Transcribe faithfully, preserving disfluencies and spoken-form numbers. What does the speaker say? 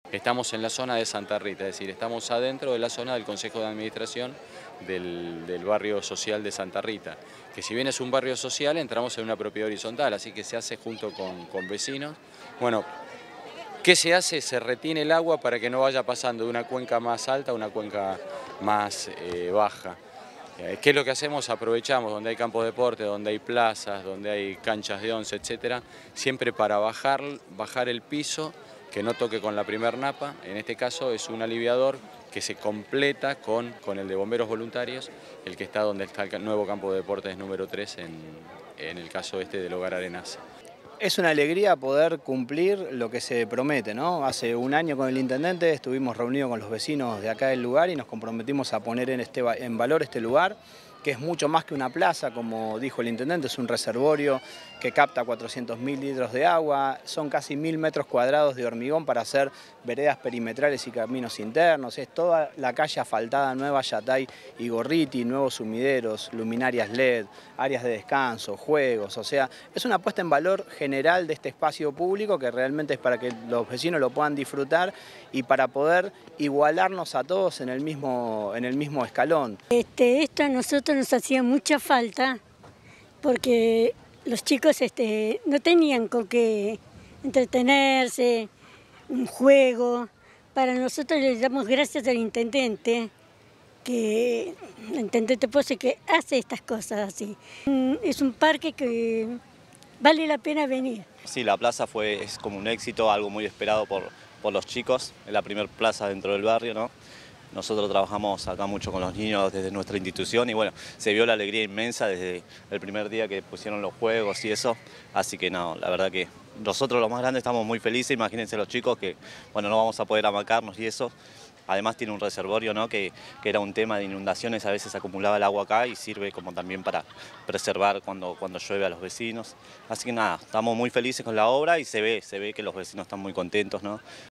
Estamos en la zona de Santa Rita, es decir, estamos adentro de la zona del Consejo de Administración del, del barrio social de Santa Rita, que si bien es un barrio social, entramos en una propiedad horizontal, así que se hace junto con, con vecinos. Bueno, ¿qué se hace? Se retiene el agua para que no vaya pasando de una cuenca más alta a una cuenca más eh, baja. ¿Qué es lo que hacemos? Aprovechamos donde hay campos de deporte, donde hay plazas, donde hay canchas de once, etcétera, siempre para bajar, bajar el piso, que no toque con la primer napa. En este caso es un aliviador que se completa con, con el de bomberos voluntarios, el que está donde está el nuevo campo de deportes número tres en, en el caso este del Hogar Arenas. Es una alegría poder cumplir lo que se promete, ¿no? Hace un año con el intendente estuvimos reunidos con los vecinos de acá del lugar y nos comprometimos a poner en, este, en valor este lugar, que es mucho más que una plaza, como dijo el intendente, es un reservorio que capta cuatrocientos mil litros de agua, son casi mil metros cuadrados de hormigón para hacer veredas perimetrales y caminos internos, es toda la calle asfaltada nueva, Yatay y Gorriti, nuevos sumideros, luminarias L E D, áreas de descanso, juegos, o sea, es una puesta en valor general de este espacio público que realmente es para que los vecinos lo puedan disfrutar y para poder igualarnos a todos en el mismo, en el mismo escalón. Este, esto a nosotros nos hacía mucha falta porque los chicos este, no tenían con qué entretenerse, un juego. Para nosotros le damos gracias al intendente, que el intendente Pose que hace estas cosas así. Es un parque que vale la pena venir. Sí, la plaza fue, es como un éxito, algo muy esperado por, por los chicos, es la primera plaza dentro del barrio, ¿no? Nosotros trabajamos acá mucho con los niños desde nuestra institución y bueno, se vio la alegría inmensa desde el primer día que pusieron los juegos y eso, así que no, la verdad que nosotros los más grandes estamos muy felices, imagínense los chicos que bueno, no vamos a poder amacarnos y eso. Además tiene un reservorio, ¿no? que, que era un tema de inundaciones, a veces acumulaba el agua acá y sirve como también para preservar cuando, cuando llueve a los vecinos. Así que nada, estamos muy felices con la obra y se ve, se ve que los vecinos están muy contentos, ¿no?